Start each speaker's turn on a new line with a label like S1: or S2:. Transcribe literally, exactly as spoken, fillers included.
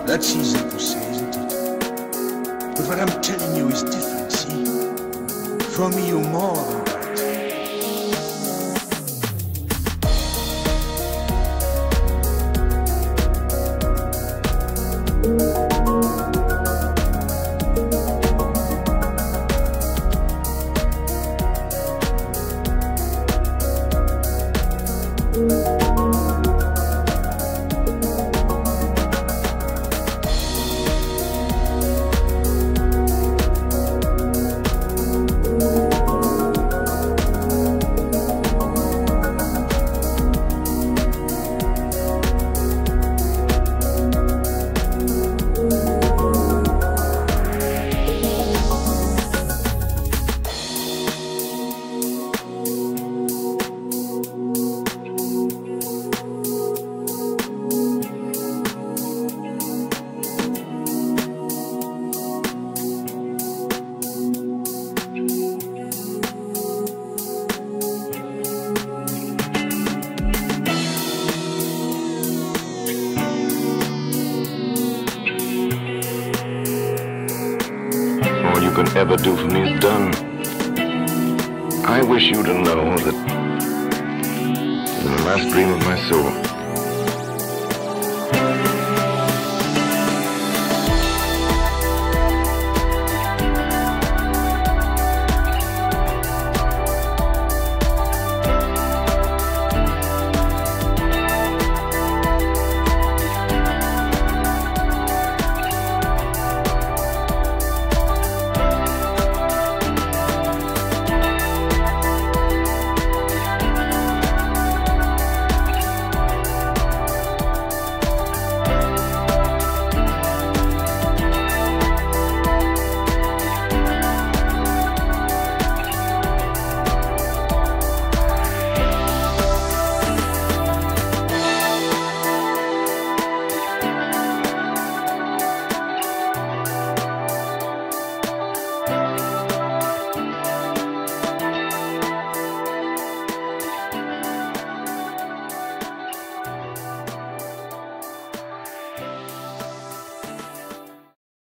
S1: That's easy to say, isn't it? But what I'm telling you is different, see? For me, you're more than that.
S2: All you can ever do for me is done. I wish you to know that you're the last dream of my soul.